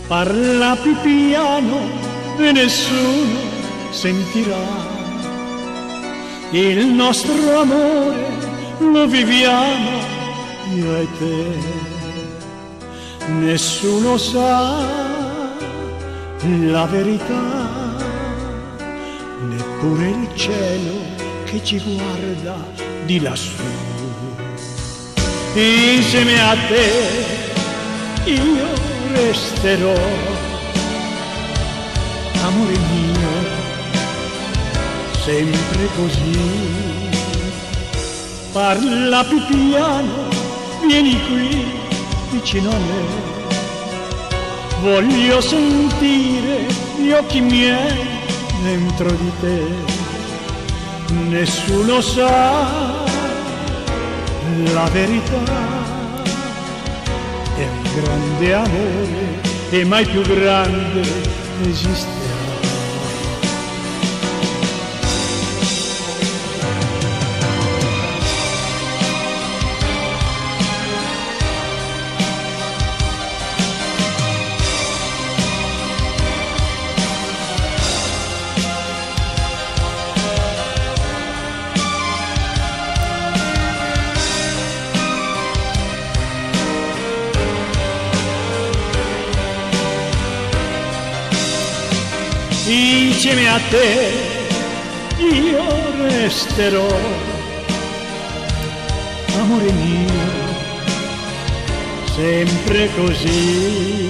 Parla più piano e nessuno sentirà. Il nostro amore lo viviamo io e te. Nessuno sa la verità, neppure il cielo che ci guarda di lassù. Insieme a te io resterò, amore mio, sempre così. Parla più piano, vieni qui vicino a me. Voglio sentire gli occhi miei dentro di te. Nessuno sa la verità. È un grande amore e mai più grande esisterà. Insieme a te io resterò, amore mio, sempre così.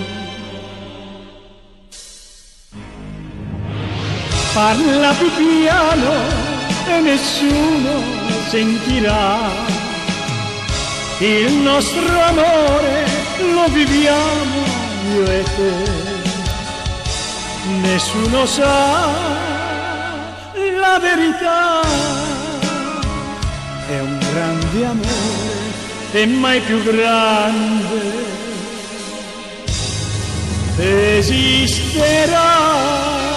Parla più piano e nessuno sentirà. Il nostro amore lo viviamo io e te. Nessuno sa la verità. È un grande amore e mai più grande esisterà.